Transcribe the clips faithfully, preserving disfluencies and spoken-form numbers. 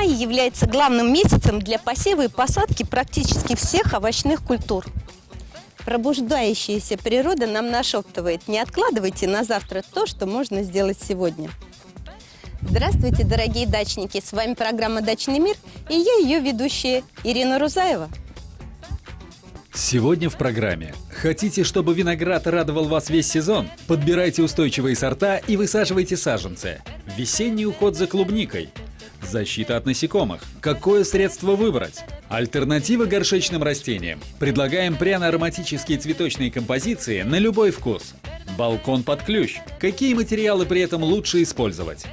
Май является главным месяцем для посева и посадки практически всех овощных культур. Пробуждающаяся природа нам нашептывает: не откладывайте на завтра то, что можно сделать сегодня. Здравствуйте, дорогие дачники! С вами программа «Дачный мир» и я, ее ведущая Ирина Рузаева. Сегодня в программе. Хотите, чтобы виноград радовал вас весь сезон? Подбирайте устойчивые сорта и высаживайте саженцы. Весенний уход за клубникой. Защита от насекомых. Какое средство выбрать? Альтернатива горшечным растениям. Предлагаем пряно-ароматические цветочные композиции на любой вкус. Балкон под ключ. Какие материалы при этом лучше использовать?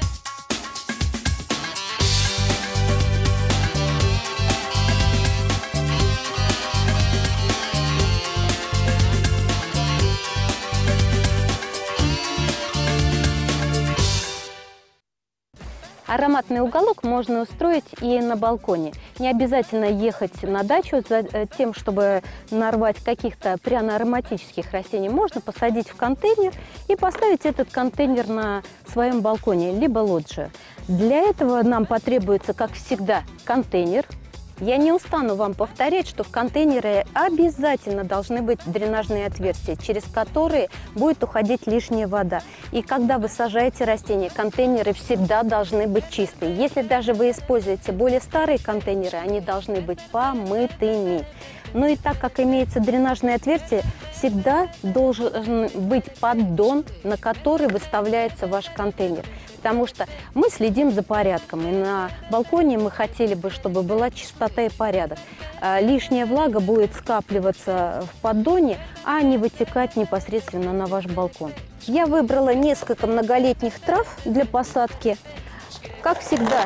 Ароматный уголок можно устроить и на балконе. Не обязательно ехать на дачу за тем, чтобы нарвать каких-то пряно-ароматических растений. Можно посадить в контейнер и поставить этот контейнер на своем балконе, либо лоджию. Для этого нам потребуется, как всегда, контейнер. Я не устану вам повторять, что в контейнере обязательно должны быть дренажные отверстия, через которые будет уходить лишняя вода. И когда вы сажаете растения, контейнеры всегда должны быть чистые. Если даже вы используете более старые контейнеры, они должны быть помытыми. Ну и так как имеется дренажное отверстие, всегда должен быть поддон, на который выставляется ваш контейнер. Потому что мы следим за порядком, и на балконе мы хотели бы, чтобы была чистота и порядок. Лишняя влага будет скапливаться в поддоне, а не вытекать непосредственно на ваш балкон. Я выбрала несколько многолетних трав для посадки. Как всегда,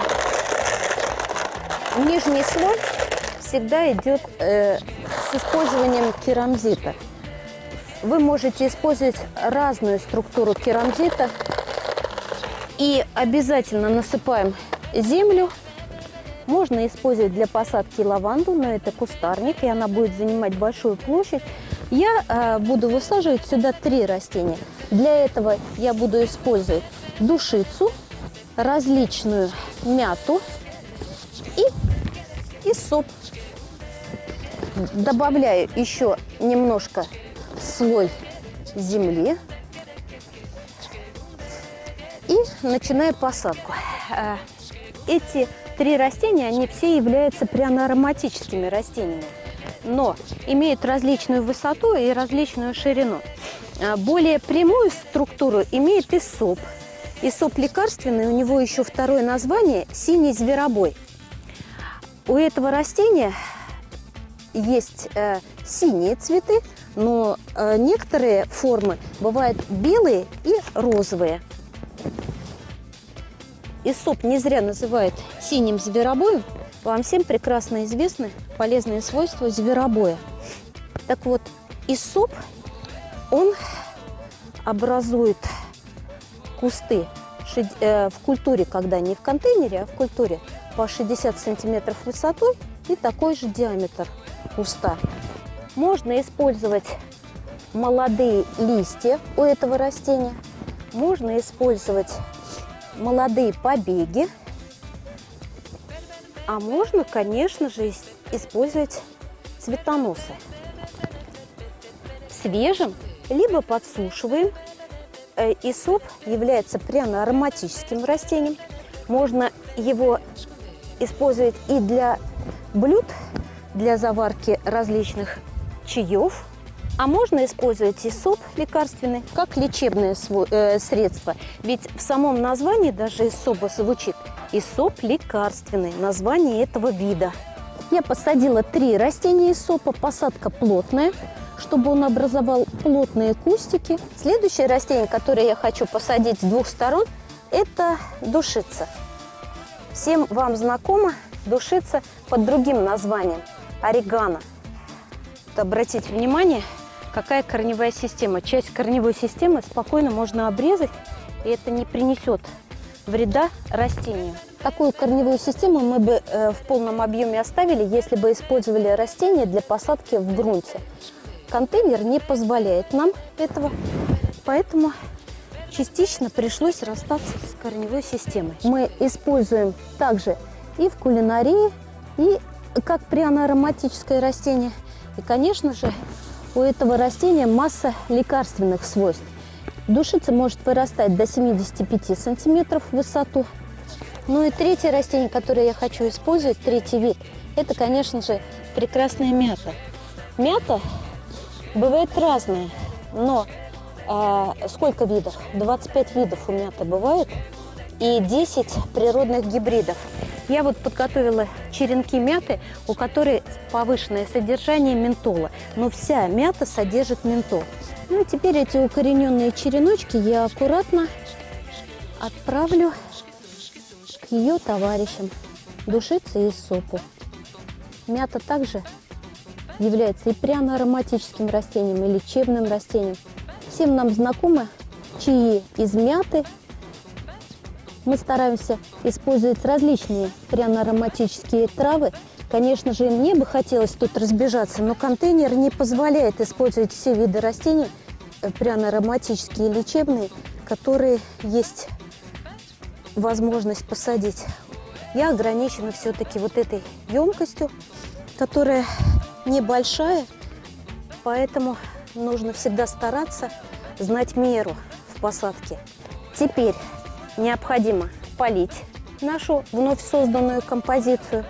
нижний слой всегда идет э, с использованием керамзита. Вы можете использовать разную структуру керамзита. И обязательно насыпаем землю. Можно использовать для посадки лаванду, но это кустарник, и она будет занимать большую площадь. Я э, буду высаживать сюда три растения. Для этого я буду использовать душицу, различную мяту и, и соп. Добавляю еще немножко слой земли. И начинаю посадку. Эти три растения, они все являются пряно-ароматическими растениями, но имеют различную высоту и различную ширину. Более прямую структуру имеет иссоп. Иссоп лекарственный, у него еще второе название – синий зверобой. У этого растения есть э, синие цветы, но э, некоторые формы бывают белые и розовые. Иссоп не зря называют синим зверобоем. Вам всем прекрасно известны полезные свойства зверобоя. Так вот, иссоп, он образует кусты в культуре, когда не в контейнере, а в культуре по шестьдесят сантиметров высотой и такой же диаметр куста. Можно использовать молодые листья у этого растения. Можно использовать молодые побеги, а можно, конечно же, использовать цветоносы. Свежим, либо подсушиваем. Иссоп является пряно-ароматическим растением. Можно его использовать и для блюд, для заварки различных чаев. А можно использовать иссоп лекарственный как лечебное средство. Ведь в самом названии даже иссопа звучит иссоп лекарственный, название этого вида. Я посадила три растения иссопа, посадка плотная, чтобы он образовал плотные кустики. Следующее растение, которое я хочу посадить с двух сторон, это душица. Всем вам знакома душица под другим названием – орегано. Обратите внимание, какая корневая система. Часть корневой системы спокойно можно обрезать, и это не принесет вреда растению. Такую корневую систему мы бы э, в полном объеме оставили, если бы использовали растения для посадки в грунте. Контейнер не позволяет нам этого, поэтому частично пришлось расстаться с корневой системой. Мы используем также и в кулинарии, и как пряно-ароматическое растение. И, конечно же, у этого растения масса лекарственных свойств. Душица может вырастать до семидесяти пяти сантиметров в высоту. Ну и третье растение, которое я хочу использовать, третий вид, это, конечно же, прекрасная мята. Мята бывает разная, но э, сколько видов? двадцать пять видов у мяты бывает и десять природных гибридов. Я вот подготовила черенки мяты, у которой повышенное содержание ментола, но вся мята содержит ментол. Ну и теперь эти укорененные череночки я аккуратно отправлю к ее товарищам, душице и супу. Мята также является и пряно-ароматическим растением, и лечебным растением. Всем нам знакомы чаи из мяты. Мы стараемся использовать различные пряно-ароматические травы. Конечно же, мне бы хотелось тут разбежаться, но контейнер не позволяет использовать все виды растений, пряно-ароматические и лечебные, которые есть возможность посадить. Я ограничена все-таки вот этой емкостью, которая небольшая, поэтому нужно всегда стараться знать меру в посадке. Теперь необходимо полить нашу вновь созданную композицию.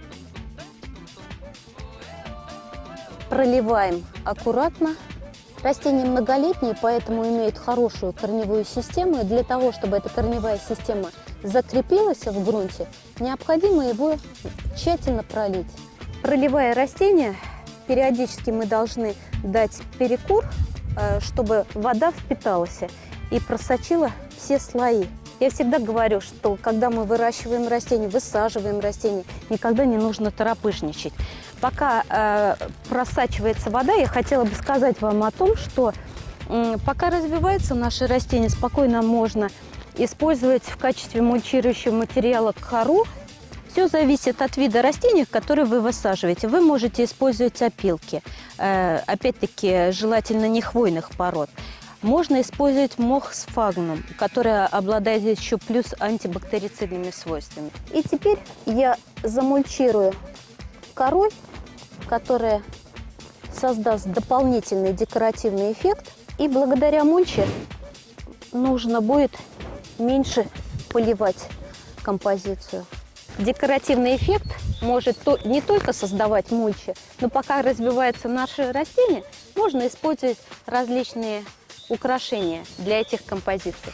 Проливаем аккуратно. Растения многолетние, поэтому имеют хорошую корневую систему. И для того, чтобы эта корневая система закрепилась в грунте, необходимо его тщательно пролить. Проливая растения, периодически мы должны дать перекур, чтобы вода впиталась и просочила все слои. Я всегда говорю, что когда мы выращиваем растения, высаживаем растения, никогда не нужно торопышничать. Пока э, просачивается вода, я хотела бы сказать вам о том, что э, пока развиваются наши растения, спокойно можно использовать в качестве мульчирующего материала кору. Все зависит от вида растений, которые вы высаживаете. Вы можете использовать опилки, э, опять-таки желательно не хвойных пород. Можно использовать мох сфагнум, который обладает еще плюс антибактерицидными свойствами. И теперь я замульчирую корой, которая создаст дополнительный декоративный эффект. И благодаря мульче нужно будет меньше поливать композицию. Декоративный эффект может не только создавать мульча, но пока развиваются наши растения, можно использовать различные украшения для этих композиций.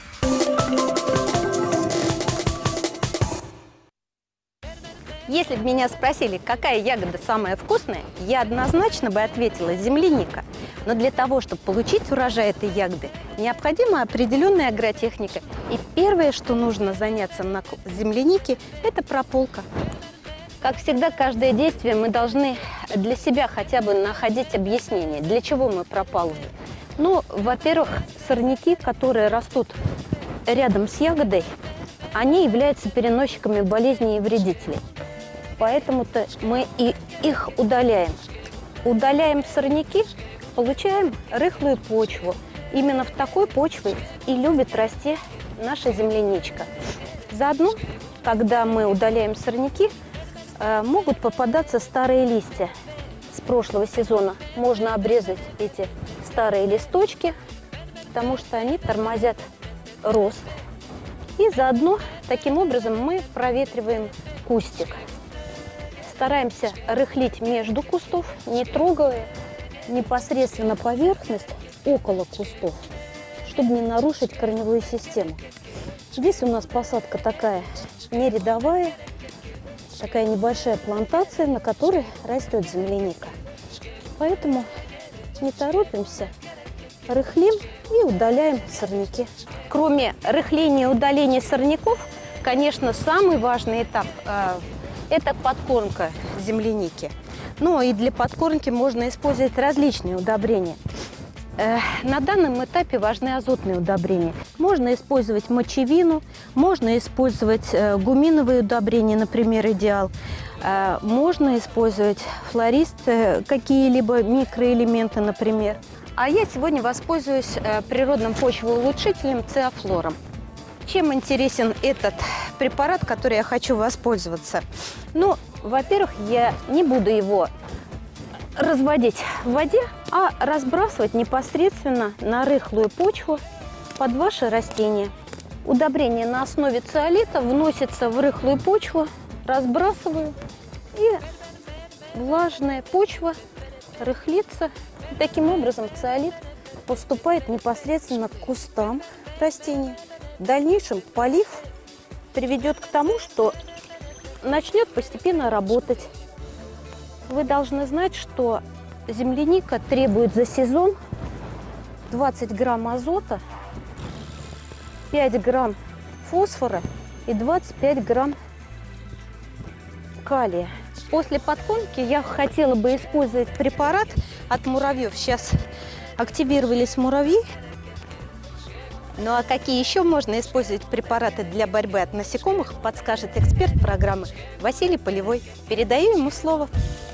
Если бы меня спросили, какая ягода самая вкусная, я однозначно бы ответила земляника. Но для того, чтобы получить урожай этой ягоды, необходима определенная агротехника. И первое, что нужно заняться на землянике, это прополка. Как всегда, каждое действие мы должны для себя хотя бы находить объяснение, для чего мы пропалываем. Ну, во-первых, сорняки, которые растут рядом с ягодой, они являются переносчиками болезней и вредителей. Поэтому-то мы и их удаляем. Удаляем сорняки, получаем рыхлую почву. Именно в такой почве и любит расти наша земляничка. Заодно, когда мы удаляем сорняки, могут попадаться старые листья с прошлого сезона. Можно обрезать эти старые листочки, потому что они тормозят рост. И заодно таким образом мы проветриваем кустик. Стараемся рыхлить между кустов, не трогая непосредственно поверхность около кустов, чтобы не нарушить корневую систему. Здесь у нас посадка такая не рядовая, такая небольшая плантация, на которой растет земляника. Поэтому не торопимся, рыхлим и удаляем сорняки. Кроме рыхления и удаления сорняков, конечно, самый важный этап э, – это подкормка земляники. Ну и для подкормки можно использовать различные удобрения. Э, на данном этапе важны азотные удобрения. Можно использовать мочевину, можно использовать э, гуминовые удобрения, например, идеал. Э, можно использовать флорист, э, какие-либо микроэлементы, например. А я сегодня воспользуюсь э, природным почвоулучшителем циафлором. чем интересен этот препарат, который я хочу воспользоваться? Ну, во-первых, я не буду его разводить в воде, а разбрасывать непосредственно на рыхлую почву под ваши растения. Удобрение на основе циолита вносится в рыхлую почву, разбрасываю, и влажная почва рыхлится. И таким образом циолит поступает непосредственно к кустам растений. В дальнейшем полив приведет к тому, что начнет постепенно работать. Вы должны знать, что земляника требует за сезон двадцать грамм азота, пять грамм фосфора и двадцать пять грамм калия. После подкормки я хотела бы использовать препарат от муравьев. Сейчас активировались муравьи. Ну а какие еще можно использовать препараты для борьбы от насекомых, подскажет эксперт программы Василий Полевой. Передаю ему слово.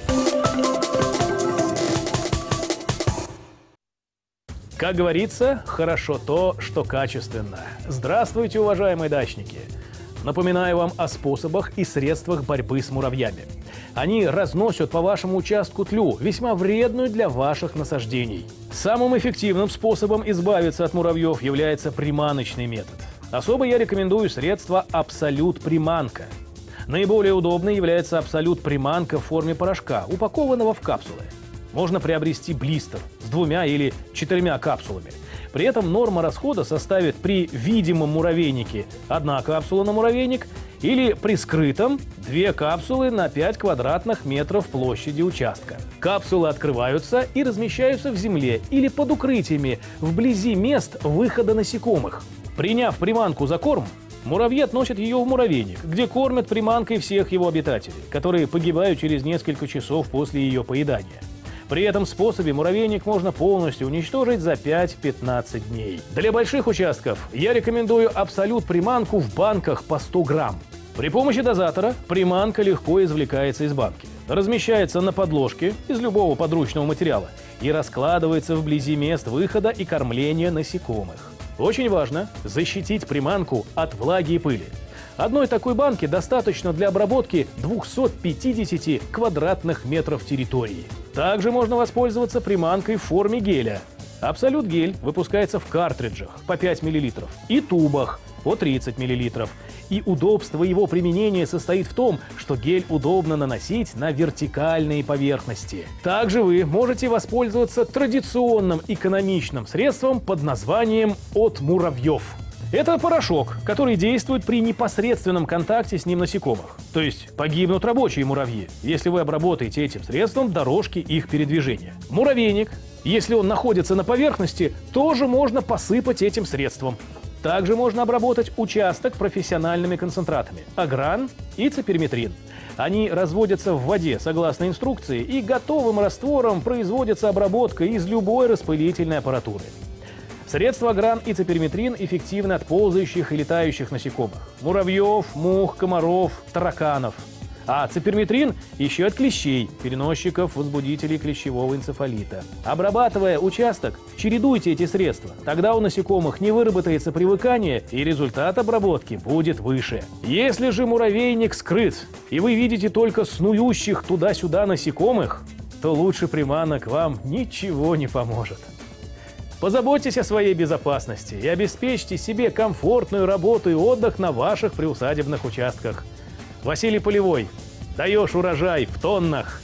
Как говорится, хорошо то, что качественно. Здравствуйте, уважаемые дачники! Напоминаю вам о способах и средствах борьбы с муравьями. Они разносят по вашему участку тлю, весьма вредную для ваших насаждений. Самым эффективным способом избавиться от муравьев является приманочный метод. Особо я рекомендую средство «Абсолют-приманка». Наиболее удобной является «Абсолют-приманка» в форме порошка, упакованного в капсулы. Можно приобрести блистер с двумя или четырьмя капсулами. При этом норма расхода составит при видимом муравейнике одна капсула на муравейник или при скрытом две капсулы на пять квадратных метров площади участка. Капсулы открываются и размещаются в земле или под укрытиями вблизи мест выхода насекомых. Приняв приманку за корм, муравьи относят ее в муравейник, где кормят приманкой всех его обитателей, которые погибают через несколько часов после ее поедания. При этом способе муравейник можно полностью уничтожить за пять-пятнадцать дней. Для больших участков я рекомендую Абсолют-приманку в банках по сто грамм. При помощи дозатора приманка легко извлекается из банки, размещается на подложке из любого подручного материала и раскладывается вблизи мест выхода и кормления насекомых. Очень важно защитить приманку от влаги и пыли. Одной такой банки достаточно для обработки двухсот пятидесяти квадратных метров территории. Также можно воспользоваться приманкой в форме геля. Абсолют-гель выпускается в картриджах по пять миллилитров и тубах по тридцать миллилитров. И удобство его применения состоит в том, что гель удобно наносить на вертикальные поверхности. Также вы можете воспользоваться традиционным экономичным средством под названием «От муравьев». Это порошок, который действует при непосредственном контакте с ним насекомых. То есть погибнут рабочие муравьи, если вы обработаете этим средством дорожки их передвижения. Муравейник, если он находится на поверхности, тоже можно посыпать этим средством. Также можно обработать участок профессиональными концентратами – агран и циперметрин. Они разводятся в воде согласно инструкции, и готовым раствором производится обработка из любой распылительной аппаратуры. Средства агран и циперметрин эффективны от ползающих и летающих насекомых – муравьев, мух, комаров, тараканов. А циперметрин еще от клещей, переносчиков возбудителей клещевого энцефалита. Обрабатывая участок, чередуйте эти средства. Тогда у насекомых не выработается привыкание, и результат обработки будет выше. Если же муравейник скрыт, и вы видите только снующих туда-сюда насекомых, то лучше приманок вам ничего не поможет. Позаботьтесь о своей безопасности и обеспечьте себе комфортную работу и отдых на ваших приусадебных участках. Василий Полевой. Даешь урожай в тоннах.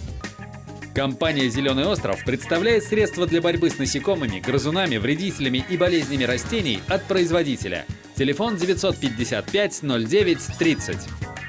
Компания «Зеленый остров» представляет средства для борьбы с насекомыми, грызунами, вредителями и болезнями растений от производителя. Телефон девятьсот пятьдесят пять ноль девять тридцать.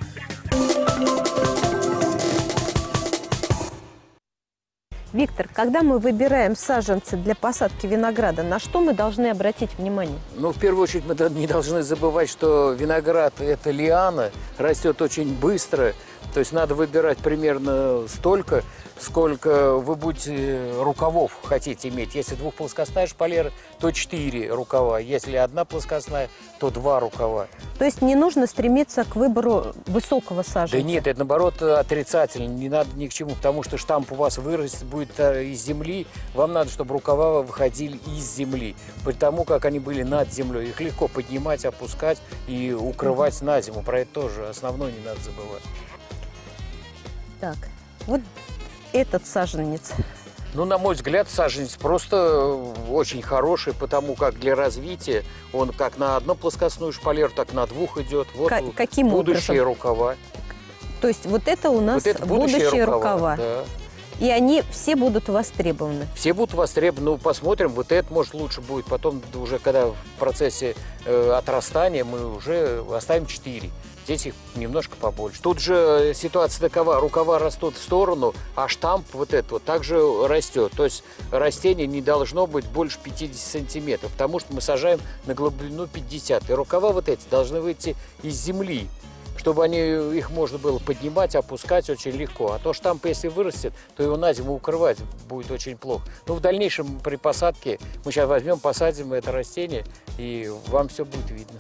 Виктор, когда мы выбираем саженцы для посадки винограда, на что мы должны обратить внимание? Ну, в первую очередь, мы не должны забывать, что виноград – это лиана, растет очень быстро. То есть надо выбирать примерно столько, сколько вы будете рукавов хотите иметь. Если двухплоскостная шпалера, то четыре рукава. Если одна плоскостная, то два рукава. То есть не нужно стремиться к выбору высокого саженца? Да нет, это наоборот отрицательно. Не надо ни к чему, потому что штамп у вас вырастет, будет будет из земли, вам надо, чтобы рукава выходили из земли. Потому как они были над землей, их легко поднимать, опускать и укрывать mm-hmm. на зиму. Про это тоже основное не надо забывать. Так, вот этот саженец. Ну, на мой взгляд, саженец просто очень хороший, потому как для развития он как на одну плоскостную шпалеру, так на двух идет. Вот К- каким будущие образом? рукава. То есть вот это у нас вот это будущие, будущие рукава. рукава. Да. И они все будут востребованы. Все будут востребованы. Ну, посмотрим. Вот это, может, лучше будет. Потом уже, когда в процессе э, отрастания, мы уже оставим четыре. Здесь их немножко побольше. Тут же ситуация такова. Рукава растут в сторону, а штамп вот этот вот также растет. То есть растение не должно быть больше пятидесяти сантиметров, потому что мы сажаем на глубину пятьдесят. И рукава вот эти должны выйти из земли, чтобы они, их можно было поднимать, опускать очень легко. А то штамп, если вырастет, то его на зиму укрывать будет очень плохо. Но в дальнейшем при посадке мы сейчас возьмем, посадим это растение, и вам все будет видно.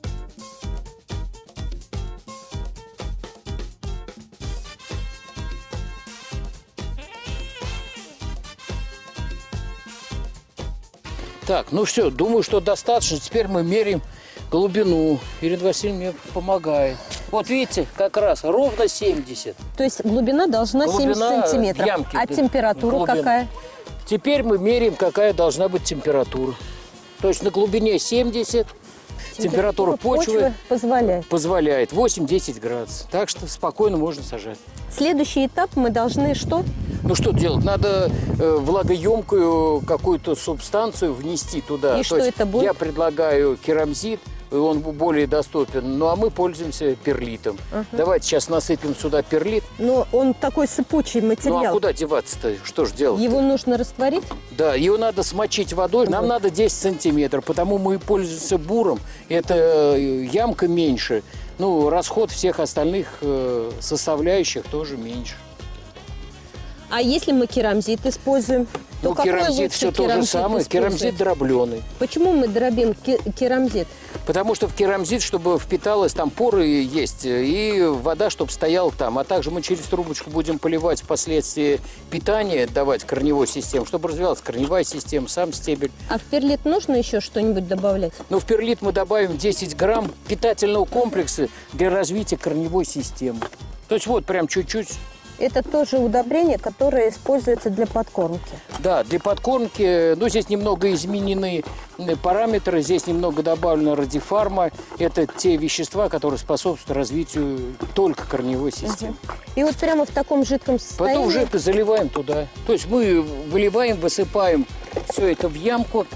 Так, ну все, думаю, что достаточно. Теперь мы меряем глубину. Ирина Васильевна мне помогает. Вот видите, как раз ровно семьдесят. То есть глубина должна глубина семьдесят сантиметров. Ямки, а температура глубина. какая? Теперь мы меряем, какая должна быть температура. То есть на глубине семьдесят. Температура, температура почвы, почвы позволяет. позволяет восемь-десять градусов. Так что спокойно можно сажать. Следующий этап мы должны что? Ну что делать? Надо э, влагоемкую какую-то субстанцию внести туда. И То что есть это будет? Я предлагаю керамзит, он более доступен. Ну а мы пользуемся перлитом. Uh-huh. Давайте сейчас насыпем сюда перлит. Но он такой сыпучий материал. Ну а куда деваться-то? Что ж делать? Его нужно растворить? Да, его надо смочить водой. Нам uh-huh. надо десять сантиметров, потому мы пользуемся буром. Это ямка меньше. Ну, расход всех остальных э, составляющих тоже меньше. А если мы керамзит используем, то ну, какой керамзит все то же самое. Керамзит дробленый. Почему мы дробим керамзит? Потому что в керамзит, чтобы впиталось, там поры есть, и вода, чтобы стояла там. А также мы через трубочку будем поливать впоследствии питание, давать корневой системе, чтобы развивалась корневая система, сам стебель. А в перлит нужно еще что-нибудь добавлять? Ну, в перлит мы добавим десять грамм питательного комплекса для развития корневой системы. То есть вот прям чуть-чуть. Это тоже удобрение, которое используется для подкормки. Да, для подкормки. Ну, здесь немного изменены параметры. Здесь немного добавлено радифарма. Это те вещества, которые способствуют развитию только корневой системы. Угу. И вот прямо в таком жидком состоянии... Потом уже заливаем туда. То есть мы выливаем, высыпаем все это в ямку.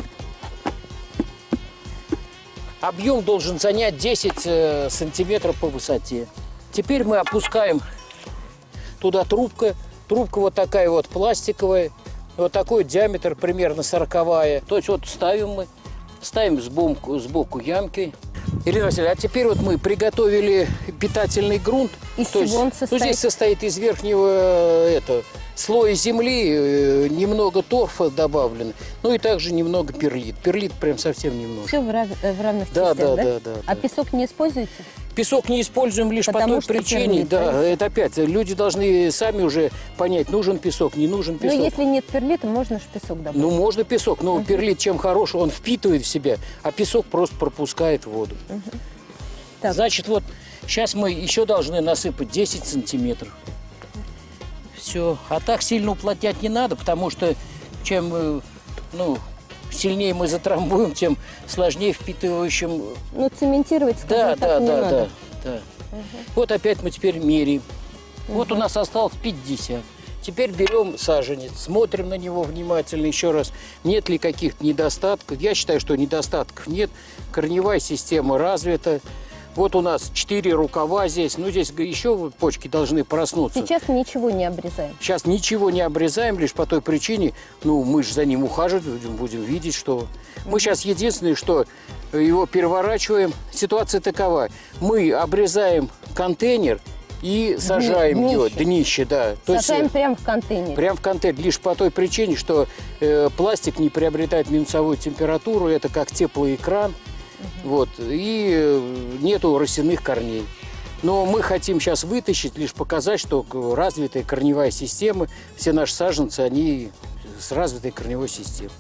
Объем должен занять десять сантиметров по высоте. Теперь мы опускаем... Туда трубка, трубка вот такая вот пластиковая, вот такой диаметр примерно сороковая. То есть вот ставим мы, ставим сбоку, сбоку ямки. Ирина Васильевна, а теперь вот мы приготовили питательный грунт. Из То чего есть, он состоит? Ну, здесь состоит из верхнего это, слоя земли, немного торфа добавлено, ну и также немного перлит. Перлит прям совсем немного. Все в, рав... в равных да, частях, да, да? да, да, А да. песок не используете? Песок не используем лишь Потому по той причине, перлит, да, да, это опять, люди должны сами уже понять, нужен песок, не нужен песок. Ну, если нет перлита, можно же песок добавить. Ну, можно песок, но Uh-huh. перлит чем хорош, он впитывает в себя, а песок просто пропускает воду. Uh-huh. Так. Значит, вот сейчас мы еще должны насыпать десять сантиметров. Все. А так сильно уплотнять не надо, потому что чем, ну, сильнее мы затрамбуем, тем сложнее впитывающим. Ну, цементировать, скажем да, так, да, не да, надо. да, да. Угу. Вот опять мы теперь меряем. Угу. Вот у нас осталось пятьдесят. Теперь берем саженец, смотрим на него внимательно еще раз, нет ли каких-то недостатков. Я считаю, что недостатков нет. Корневая система развита. Вот у нас четыре рукава здесь. Ну, здесь еще почки должны проснуться. Сейчас ничего не обрезаем. Сейчас ничего не обрезаем, лишь по той причине, ну, мы же за ним ухаживать будем, будем видеть, что... Мы сейчас единственное, что его переворачиваем. Ситуация такова. Мы обрезаем контейнер и сажаем Дни, его, днище. днище, да. То Сажаем есть, прямо в контейнер. Прямо в контейнер, лишь по той причине, что э, пластик не приобретает минусовую температуру, это как теплоэкран. Вот, и нету росяных корней. Но мы хотим сейчас вытащить, лишь показать, что развитая корневая система, все наши саженцы, они с развитой корневой системой.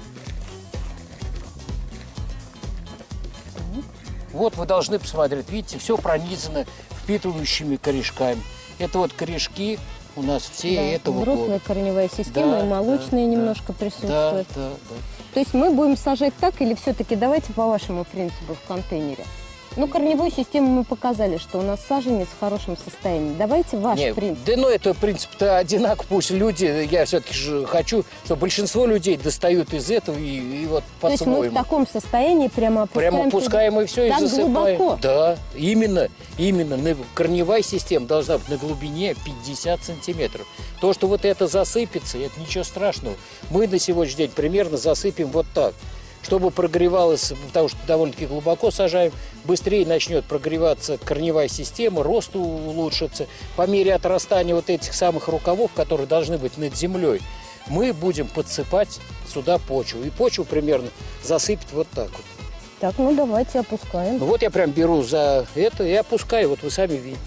Вот вы должны посмотреть, видите, все пронизано впитывающими корешками. Это вот корешки у нас все Да, этого взрослая года. корневая система, Да, и молочная да, немножко да. присутствует. Да, да, да. То есть мы будем сажать так или все-таки давайте по вашему принципу в контейнере? Ну, корневую систему мы показали, что у нас саженец в хорошем состоянии. Давайте ваш Не, принцип. да, ну, это принцип-то одинаков. Пусть люди, я все-таки же хочу, чтобы большинство людей достают из этого и, и вот То есть мы в по-своему. таком состоянии прямо опускаем. Прямо пускаем и все, Так и засыпаем. глубоко? Да, именно, именно. На- Корневая система должна быть на глубине пятьдесят сантиметров. То, что вот это засыпется, это ничего страшного. Мы на сегодняшний день примерно засыпем вот так. Чтобы прогревалось, потому что довольно-таки глубоко сажаем, быстрее начнет прогреваться корневая система, рост улучшится. По мере отрастания вот этих самых рукавов, которые должны быть над землей, мы будем подсыпать сюда почву. И почву примерно засыпет вот так вот. Так, ну давайте опускаем. Ну вот я прям беру за это и опускаю, вот вы сами видите.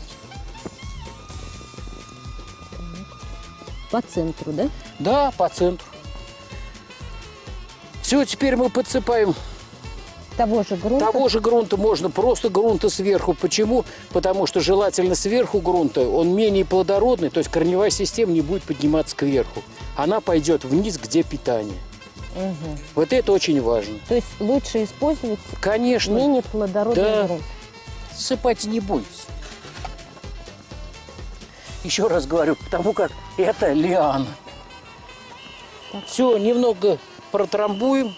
По центру, да? Да, по центру. Все, теперь мы подсыпаем Того же грунта. того же грунта, можно просто грунта сверху. Почему? Потому что желательно сверху грунта, он менее плодородный, то есть корневая система не будет подниматься кверху. Она пойдет вниз, где питание. Угу. Вот это очень важно. То есть лучше использовать Конечно, менее плодородный Да. грунт. сыпать не бойтесь. Еще раз говорю, потому как это лиана. Все, немного протрамбуем.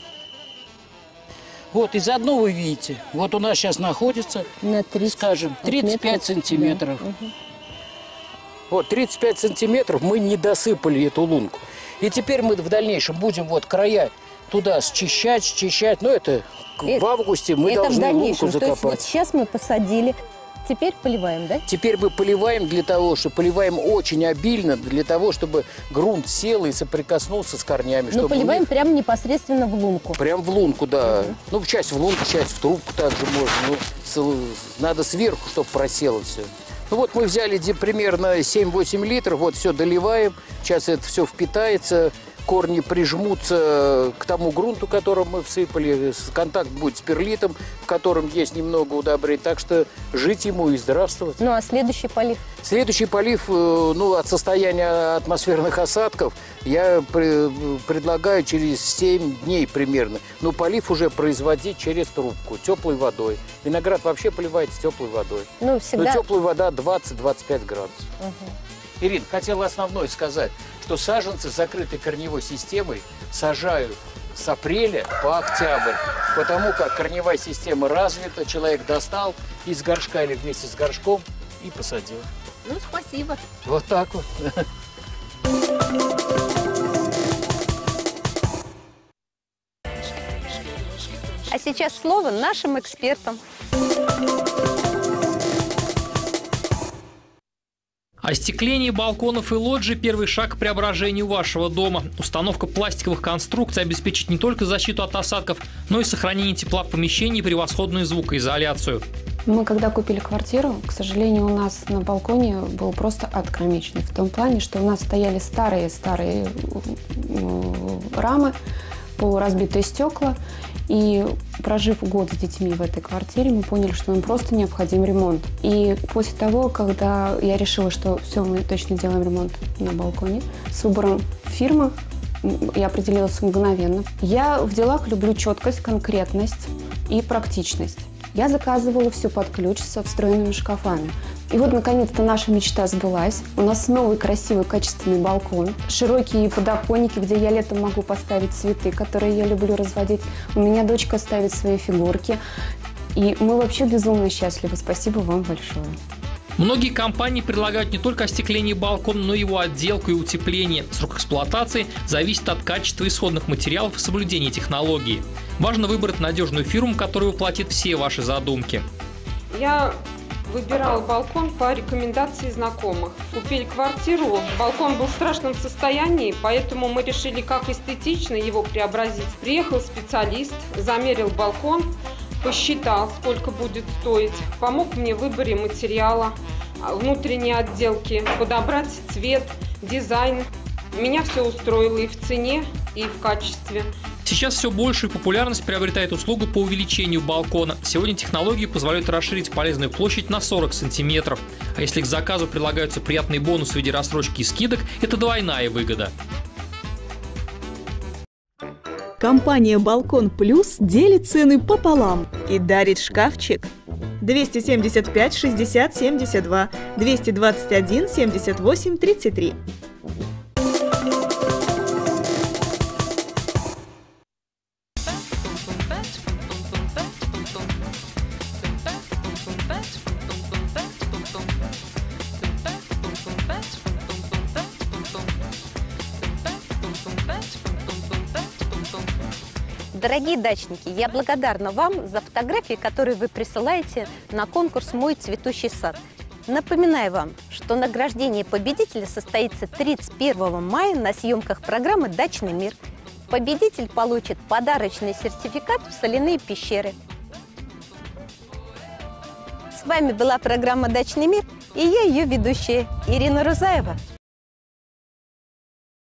Вот, и заодно вы видите, вот у нас сейчас находится, На тридцать, скажем, тридцать пять отметка. сантиметров. Да. Мгм. Вот, тридцать пять сантиметров мы не досыпали эту лунку. И теперь мы в дальнейшем будем вот края туда счищать, счищать. Но это, Это- в августе мы Это в должны дальнейшем. лунку То есть вот закопать. сейчас мы посадили, теперь поливаем, да? Теперь мы поливаем для того, что поливаем очень обильно, для того, чтобы грунт сел и соприкоснулся с корнями. Но чтобы поливаем мы- прямо непосредственно в лунку. Прям в лунку, да. Ну, часть в лунку, часть в трубку также можно. Ну, с- надо сверху, чтобы просело все. Ну вот мы взяли где примерно семь-восемь литров, вот все доливаем. Сейчас это все впитается, корни прижмутся к тому грунту, который мы всыпали. Контакт будет с перлитом, в котором есть немного удобрений. Так что жить ему и здравствовать. Ну а следующий полив? Следующий полив, э, ну, от состояния атмосферных осадков, я пре- предлагаю через семь дней примерно. Но полив уже производить через трубку, теплой водой. Виноград вообще поливается теплой водой. Ну Но всегда. теплая вода двадцать-двадцать пять градусов. Мгм. Ирина, хотела основное сказать, что саженцы с закрытой корневой системой сажают с апреля по октябрь, потому как корневая система развита, человек достал из горшка или вместе с горшком и посадил. Ну спасибо. Вот так вот. А сейчас слово нашим экспертам. Остекление балконов и лоджий – первый шаг к преображению вашего дома. Установка пластиковых конструкций обеспечит не только защиту от осадков, но и сохранение тепла в помещении и превосходную звукоизоляцию. Мы когда купили квартиру, к сожалению, у нас на балконе был просто ад кромечный. В том плане, что у нас стояли старые-старые рамы, полуразбитые стекла. И прожив год с детьми в этой квартире, мы поняли, что нам просто необходим ремонт. И после того, когда я решила, что все, мы точно делаем ремонт на балконе, с выбором фирмы я определилась мгновенно. Я в делах люблю четкость, конкретность и практичность. Я заказывала все под ключ со встроенными шкафами. И вот, наконец-то, наша мечта сбылась. У нас новый, красивый, качественный балкон, широкие подоконники, где я летом могу поставить цветы, которые я люблю разводить. У меня дочка ставит свои фигурки. И мы вообще безумно счастливы. Спасибо вам большое. Многие компании предлагают не только остекление балкона, но и его отделку и утепление. Срок эксплуатации зависит от качества исходных материалов и соблюдения технологии. Важно выбрать надежную фирму, которая воплотит все ваши задумки. Я выбирала балкон по рекомендации знакомых. Купили квартиру, балкон был в страшном состоянии, поэтому мы решили, как эстетично его преобразить. Приехал специалист, замерил балкон, посчитал, сколько будет стоить, помог мне в выборе материала, внутренней отделки, подобрать цвет, дизайн. Меня все устроило и в цене, и в качестве. Сейчас все большую популярность приобретает услуга по увеличению балкона. Сегодня технологии позволяют расширить полезную площадь на сорок сантиметров. А если к заказу прилагаются приятные бонусы в виде рассрочки и скидок, это двойная выгода. Компания «Балкон Плюс» делит цены пополам и дарит шкафчик. двести семьдесят пять шестьдесят семьдесят два, двести двадцать один семьдесят восемь тридцать три. Дорогие дачники, я благодарна вам за фотографии, которые вы присылаете на конкурс «Мой цветущий сад». Напоминаю вам, что награждение победителя состоится тридцать первого мая на съемках программы «Дачный мир». Победитель получит подарочный сертификат в соляные пещеры. С вами была программа «Дачный мир» и я, ее ведущая, Ирина Рузаева.